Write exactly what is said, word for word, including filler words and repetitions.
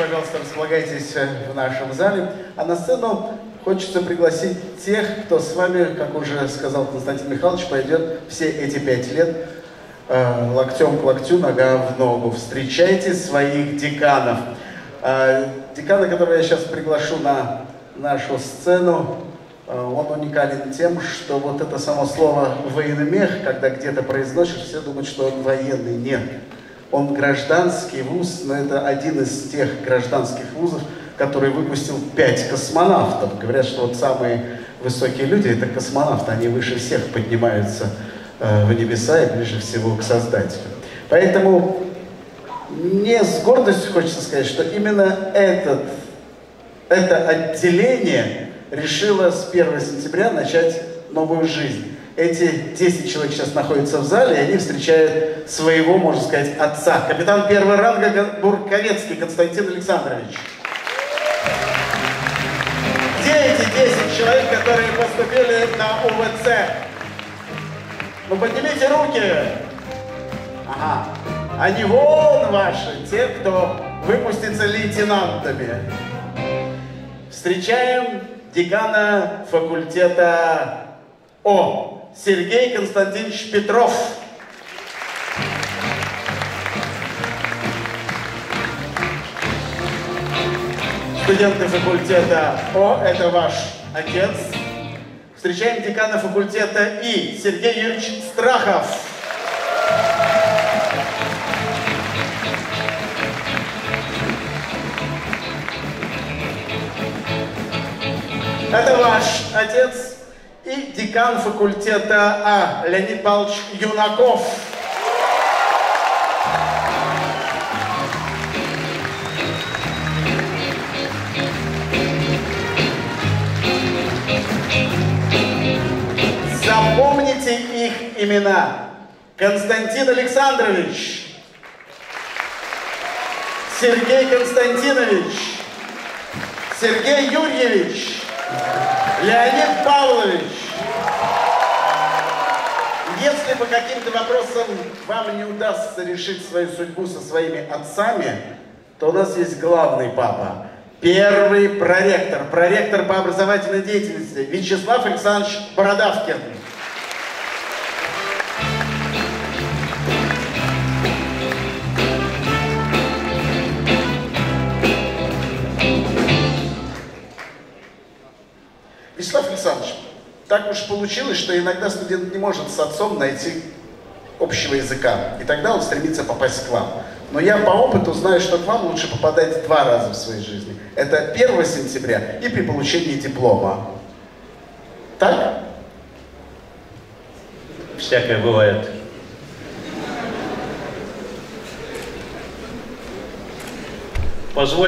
пожалуйста, располагайтесь в нашем зале. А на сцену хочется пригласить тех, кто с вами, как уже сказал Константин Михайлович, пойдет все эти пять лет э, локтем к локтю, нога в ногу. Встречайте своих деканов. Э, декана, которого я сейчас приглашу на нашу сцену, э, он уникален тем, что вот это само слово «военмех», когда где-то произносишь, все думают, что он военный. Нет. Он гражданский вуз, но это один из тех гражданских вузов, который выпустил пять космонавтов. Говорят, что вот самые высокие люди — это космонавты, они выше всех поднимаются э, в небеса и ближе всего к Создателю. Поэтому мне с гордостью хочется сказать, что именно этот, это отделение решило с первого сентября начать новую жизнь. Эти десять человек сейчас находятся в зале, и они встречают своего, можно сказать, отца. Капитан первого ранга Бурковецкий Константин Александрович. Где эти десять человек, которые поступили на У В Ц? Ну, поднимите руки. Ага. Они вон ваши, те, кто выпустится лейтенантами. Встречаем декана факультета О. Сергей Константинович Петров. Студенты факультета О, это ваш отец. Встречаем декана факультета И. Сергей Юрьевич Страхов. Это ваш отец. И декан факультета А. Леонид Павлович Юнаков. Запомните их имена. Константин Александрович, Сергей Константинович, Сергей Юрьевич, Леонид Павлович. Если по каким-то вопросам вам не удастся решить свою судьбу со своими отцами, то у нас есть главный папа, первый проректор, проректор по образовательной деятельности Вячеслав Александрович Бородавкин. Вячеслав Александрович, так уж получилось, что иногда студент не может с отцом найти общего языка, и тогда он стремится попасть к вам. Но я по опыту знаю, что к вам лучше попадать два раза в своей жизни. Это первого сентября и при получении диплома. Так? Всякое бывает. Позволь